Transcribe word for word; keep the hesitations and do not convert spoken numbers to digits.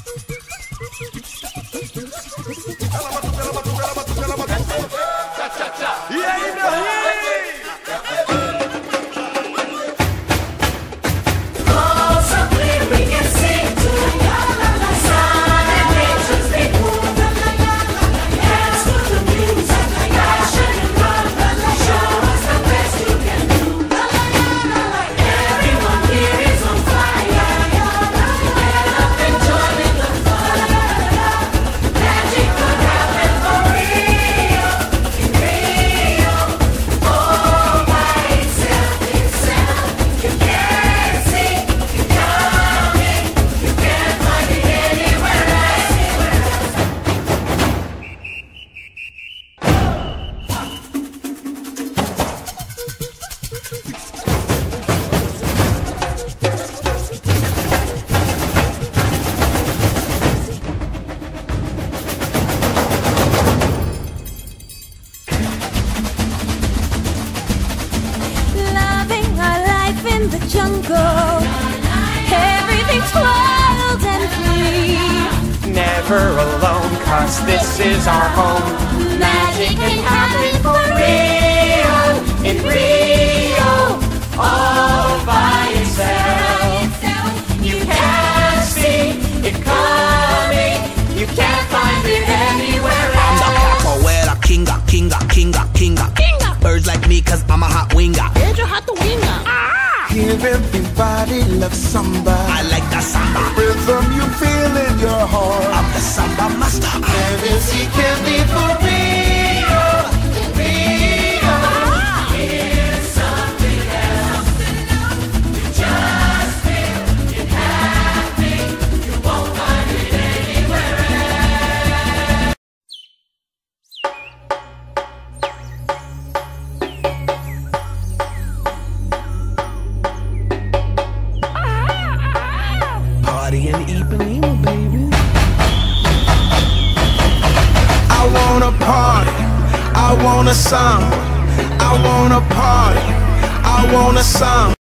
Jungle, everything's wild and free. Never alone, cause this is our home. Magic can happen for real in Rio, all by itself. You can't see it coming, you can't find it anywhere else. I'm the capoeira kinga, kinga, kinga, kinga, kinga. Birds like me cause I'm a hot winger. You're hot the winger. Hear everybody love samba. I like that samba Rhythm you feel in your heart. I'm the samba master. Music can be for real, real. It's something else. You just feel it happening. You won't find it anywhere else. Party in Ipanema, baby. I wanna party, I want a song. I wanna party, I want a song.